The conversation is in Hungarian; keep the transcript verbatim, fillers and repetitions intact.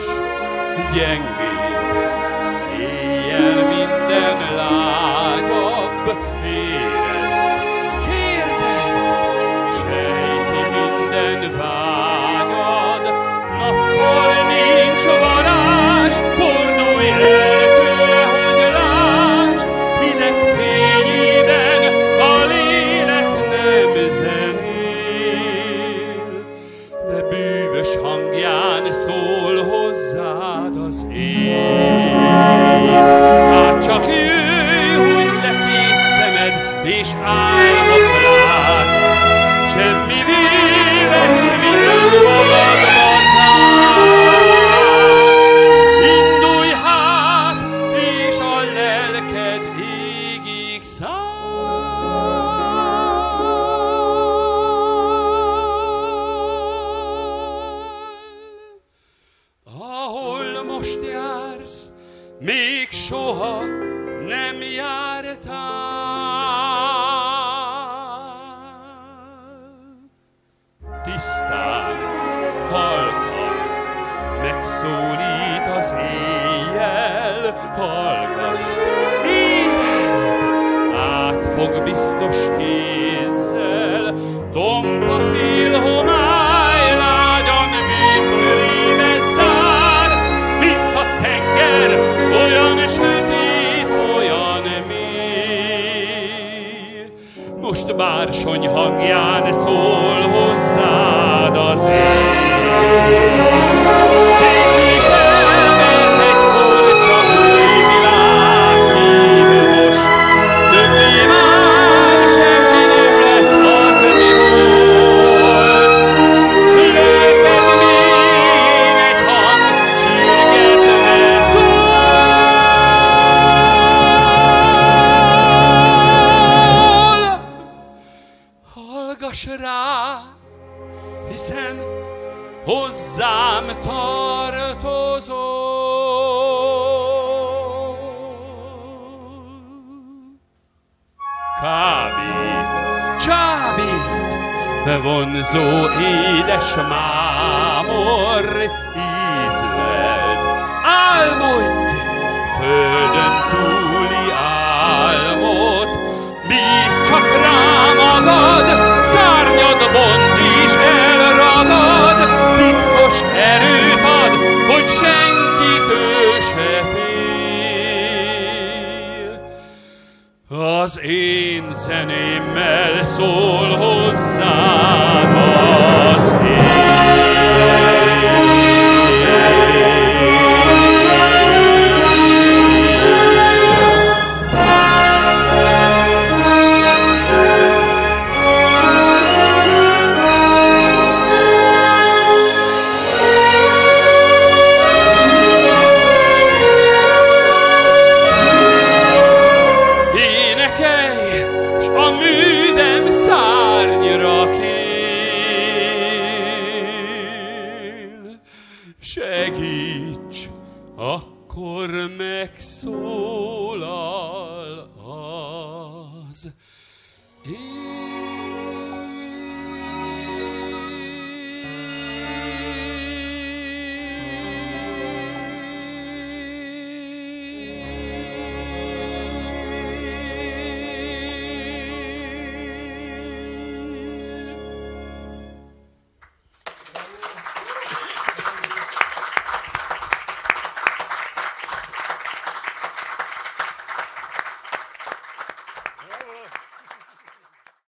gyengébb, éjjel minden lágyabb, érezd, kérdezd, sejti minden vágyad, nappal nincs varázs, fordulj elkőle, hogy lásd, hideg fényében a lélek nem zenél, de bűvös hangján szól hozzád az éj. Hát csak jöjj, húgy le két szemed, és álmot látsz, semmi vélesz, minden magadba zár. Indulj hát, és a lelked égig száll. Ahol most jársz, még soha nem jártál. Tisztán, halkan megszólít az éjjel, hallgassd, érezd, átfog biztos kézzel, tompa fél homály lágyan vízkörébe zár, mint a tenger, olyan sötét, olyan mély. Most bársony hangján szól hozzád az éj. Nézzük el, mert egy furcsa új világ hív most, többé már semmi nem lesz az, mi volt. Löked még egy hang, sürgetve szól. Hallgass rá, hiszen hozzám tartozol. Kábít, csábít, bevonzó édes mámor, ízleld, álmodj, földön túli álmot, bízd csak rá magad, szárnyad bont és elragad, titkos erőt ad, hogy senkitől se fél. Az én zenémmel szól hozzád az éj. Énekelj, s a művem szárnyra kél. Segíts, akkor megszólal az éj.